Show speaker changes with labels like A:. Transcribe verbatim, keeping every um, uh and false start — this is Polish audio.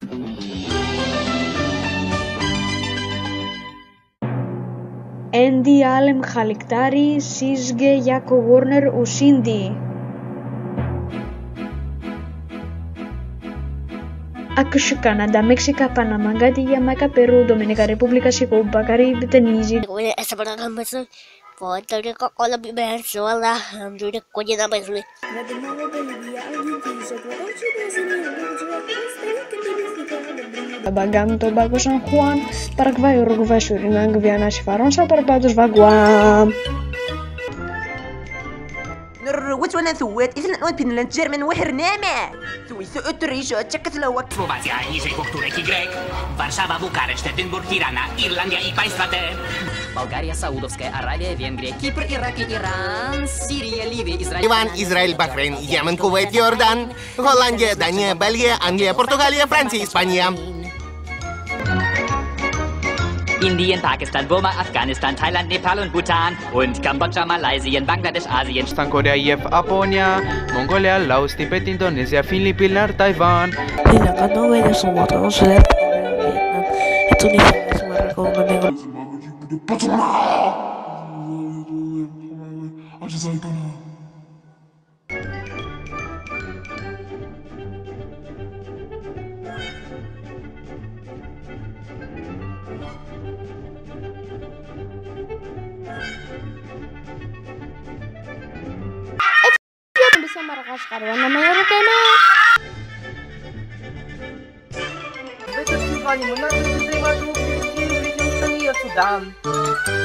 A: Andy Alem Khaliktari, Sizge Jaco Warner Usindi. Akushu Canada, Mexica, Panama, Gati, Jamaica, Peru, Dominica Repubblica, Cuba, Caribe, Tunisia.
B: Puerto Rico, Colombia, Venezuela, Honduras, Guyana, Brasil.
A: Bagam, Tobago, San Juan, Paraguay, Uruguay, Suriname, Guyana, Faransa, Barbados, Vaguam.
C: نروت وانا ثوات إذن نوت بنلند جيرمن وهرنامة ثوي ثوت ريشو تشكت لوك
D: Słowacja, niżej powtórek Y, Warszawa, Bukareszt, Edynburg, Tirana, Irlandia i państwa te.
E: Болгария, Саудовская Аравия, Венгрия, Кипр, Ирак и Иран, Сирия, Ливия, Израиль.
F: Ливан, Израиль, Бахрейн, Йемен, Кувейт, Йордан, Голландия, Дания, Бельгия, Англия, Португалия, Франция, Испания.
G: Indien, Pakistan, Burma, Afghanistan, Thailand, Nepal und Bhutan und Kambodscha, Malaysia, Bangladesh, Asien.
H: Korea, Japonia, Mongolia, Laos, Tibet, Indonesia, Philippines, Taiwan.
B: Bisa Madagaskar, warna merah kena.
C: Betul sekali, menarik terima kasih Sudan.